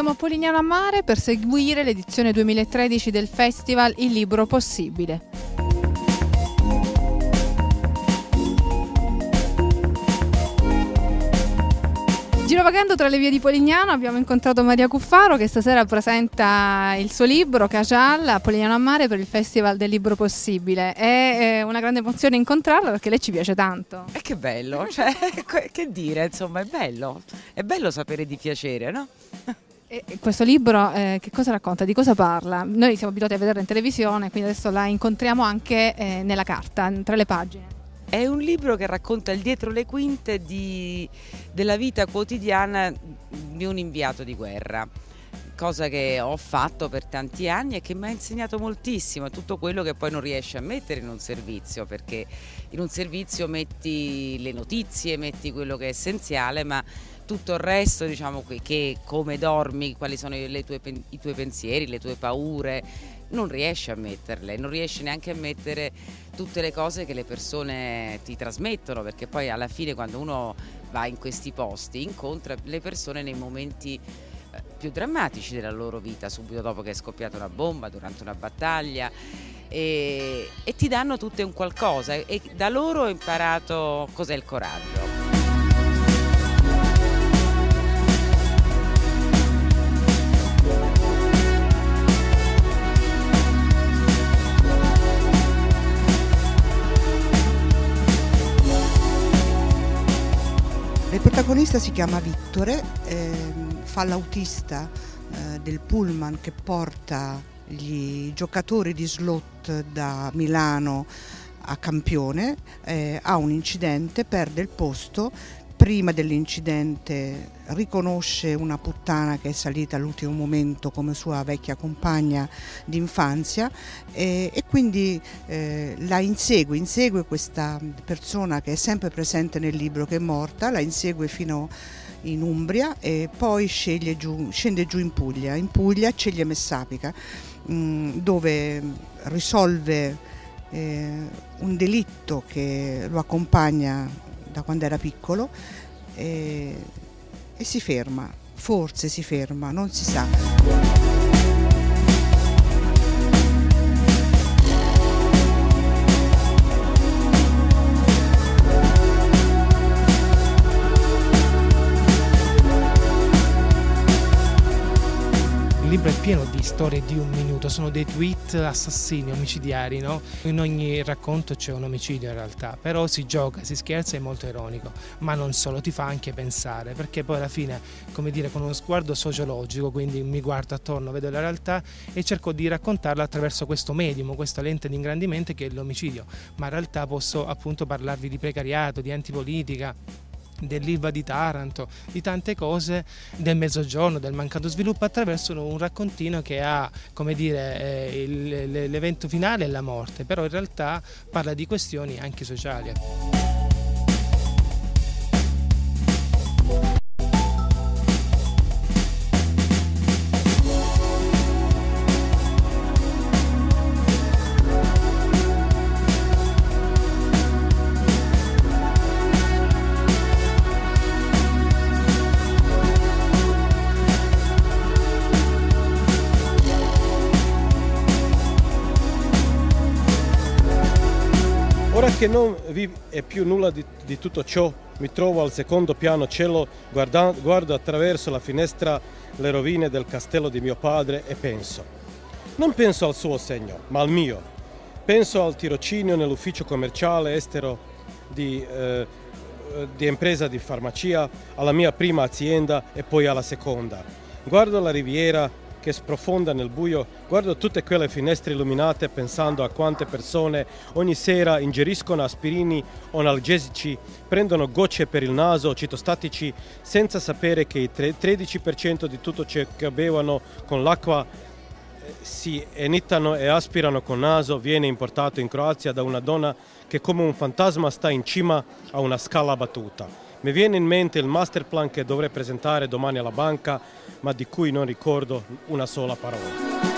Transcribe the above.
Siamo a Polignano a Mare per seguire l'edizione 2013 del festival Il Libro Possibile. Girovagando tra le vie di Polignano abbiamo incontrato Maria Cuffaro, che stasera presenta il suo libro Cacial a Polignano a Mare per il Festival del Libro Possibile. È una grande emozione incontrarla perché lei ci piace tanto. E che bello, cioè, che dire, insomma, è bello sapere di piacere, no? E questo libro che cosa racconta? Di cosa parla? Noi siamo abituati a vederla in televisione, quindi adesso la incontriamo anche nella carta, tra le pagine. È un libro che racconta il dietro le quinte della vita quotidiana di un inviato di guerra, cosa che ho fatto per tanti anni e che mi ha insegnato moltissimo, tutto quello che poi non riesci a mettere in un servizio, perché in un servizio metti le notizie, metti quello che è essenziale, ma tutto il resto, diciamo, che come dormi, quali sono i tuoi pensieri, le tue paure, non riesci a metterle, non riesci neanche a mettere tutte le cose che le persone ti trasmettono, perché poi alla fine quando uno va in questi posti incontra le persone nei momenti più drammatici della loro vita, subito dopo che è scoppiata una bomba, durante una battaglia, e ti danno tutte un qualcosa, e da loro ho imparato cos'è il coraggio. Il protagonista si chiama Vittore, fa l'autista del pullman che porta gli giocatori di slot da Milano a Campione, ha un incidente, perde il posto. Prima dell'incidente riconosce una puttana che è salita all'ultimo momento come sua vecchia compagna d'infanzia e quindi la insegue questa persona che è sempre presente nel libro, che è morta, la insegue fino in Umbria e poi scende giù in Puglia, Ceglie Messapica, dove risolve un delitto che lo accompagna da quando era piccolo e si ferma, forse si ferma, non si sa. Il libro è pieno di storie di un minuto, sono dei tweet assassini, omicidiari, no? In ogni racconto c'è un omicidio in realtà, però si gioca, si scherza, è molto ironico, ma non solo, ti fa anche pensare, perché poi alla fine, come dire, con uno sguardo sociologico, quindi mi guardo attorno, vedo la realtà e cerco di raccontarla attraverso questo medium, questa lente di ingrandimento che è l'omicidio, ma in realtà posso appunto parlarvi di precariato, di antipolitica, dell'Ilva di Taranto, di tante cose, del mezzogiorno, del mancato sviluppo, attraverso un raccontino che ha, come dire, l'evento finale è la morte, però in realtà parla di questioni anche sociali. Ora che non vi è più nulla di tutto ciò, mi trovo al secondo piano cielo, guardo attraverso la finestra le rovine del castello di mio padre e penso. Non penso al suo segno, ma al mio. Penso al tirocinio nell'ufficio commerciale estero di impresa di farmacia, alla mia prima azienda e poi alla seconda. Guardo la riviera che sprofonda nel buio, guardo tutte quelle finestre illuminate pensando a quante persone ogni sera ingeriscono aspirini o analgesici, prendono gocce per il naso o citostatici senza sapere che il 13% di tutto ciò che bevono con l'acqua si inittano e aspirano con naso viene importato in Croazia da una donna che come un fantasma sta in cima a una scala battuta. Mi viene in mente il masterplan che dovrei presentare domani alla banca, ma di cui non ricordo una sola parola.